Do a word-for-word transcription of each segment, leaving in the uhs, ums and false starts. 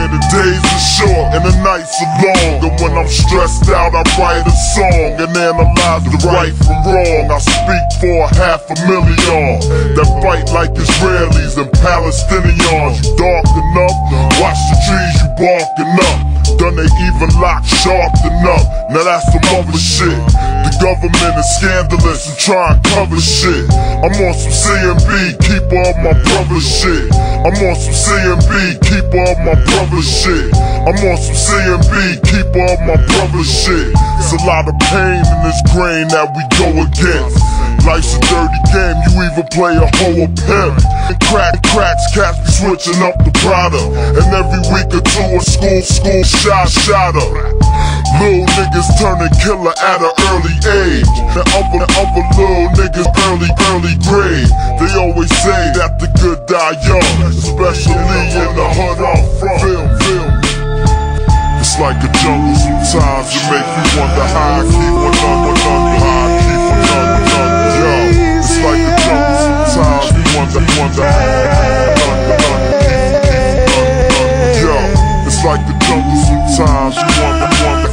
swear the days are short and the nights are long. And when I'm stressed out, I write a song and analyze the right from wrong. I speak for a half a million that fight like Israelis and Palestinians. You dark enough, watch the trees you barking up. Done they even lock sharp enough. Now that's some other shit. The government is scandalous and try and cover shit. I'm on some C M B, keeper of my brother shit. I'm on some C M B, keeper of my brother shit. I'm on some C M B, keeper of my brother shit. It's a lot of pain in this grain that we go against. Life's a dirty game, you either play a hoe or pimp. And crack, cracks, cats be switching up the product. And every week or two a school, school shot, shot up. Little niggas turning killer at an early age. And other, other little niggas early, early grade. They always say that the good die young, especially in the hood I'm from. Feel, feel me. It's like a jungle sometimes, it make you wonder how I keep one under, under, how I keep one under, under. Yo, it's like a jungle sometimes, you wonder, wonder how under, under. Yo, it's like the jungle sometimes, you wonder, wonder.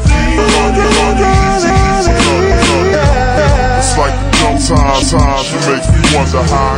It's like the jungle sometimes, it makes me wonder how I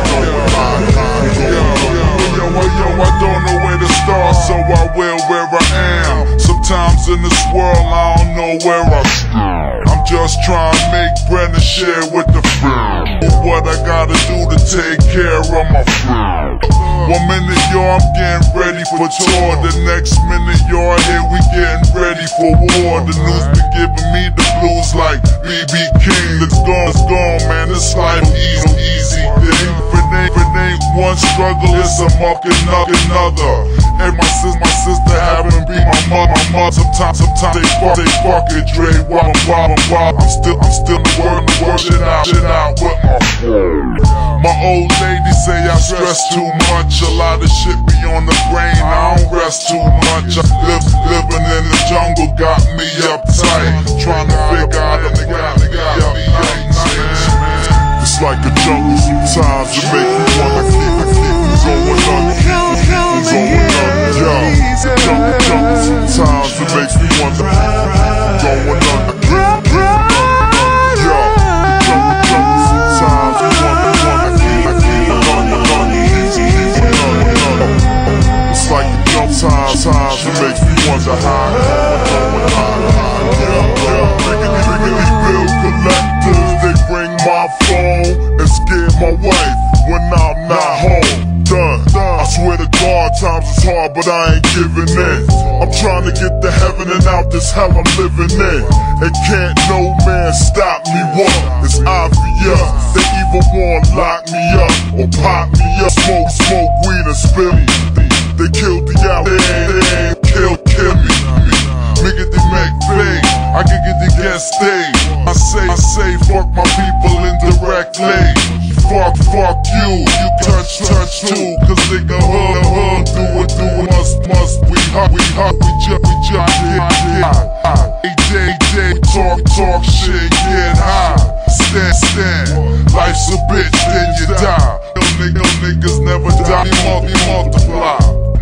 keep Yo, yo, I don't know where to start, so I will where I am. Sometimes in this world I don't know where I stand. I'm just trying to make bread and share with the friends. What I gotta do to take care of my friends. One minute, yo, I'm getting ready for tour. The next minute, yo, here we getting ready for war. The news been giving me the blues like B B King. It's gone, it's gone, man, this life easy, easy thing. If it ain't one struggle, it's a muck another. And my sis, my sister happen to be my mom, my mom. Sometimes, sometimes they fuck, they fuck it, Dre, wop, wop, wop. I'm still, I'm still the word, the word, shit out, shit out with my phone. My old lady say I stress too much. A lot of shit be on the brain, I don't rest too much. Live, living in the jungle got me uptight. Trying to figure out a nigga, nigga, got me uptight. It's like a jungle sometimes, it make you wanna keep, keep going under, keep going under. Yo, jungle, jungle sometimes, it makes me wonder, going under, keep going under. Yo, jungle, jungle sometimes, you wonder, wonder, keep, keep under, under, keep going under. It's like the jump times, times, it makes me wonder how I going under. Yo, yo, riggedy, riggedy bill collectors, they bring my phone and scare my wife when I'm not home. Done. I swear to God, times is hard, but I ain't giving in. I'm trying to get to heaven and out this hell I'm living in. And can't no man stop me, what? It's obvious. They either wanna lock me up or pop me up. Smoke, smoke weed and spill me. They killed the out, they ain't, they ain't kill, kill me. Me get the make big, I can get the guest stage. I say, I say, fuck my people indirectly. Fuck, fuck you, you touch, touch too. Cause nigga hood, hood, do it, do it, must, must. We hot, we hot, we just, we just get high. A J, J, talk, talk shit, get high. Stand, stand, life's a bitch, then you die. No nigga, niggas never die, we multiply.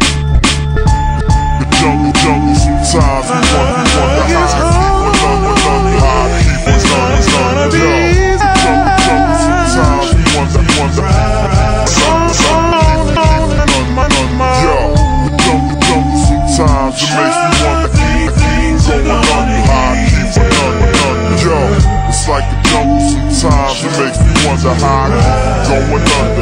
The jungle, jungle, sometimes we wonder, we wonder how I keep one under, under, how I keep one under, under. Yo, the jungle, jungle, sometimes we wonder, we wonder, something, something, keep, keep one under, under. Yo, the jungle, jungle, sometimes it makes me wonder, keep, keep going under, how I keep one under, under. Yo, it's like the jungle, sometimes it makes me wonder how I keep going under.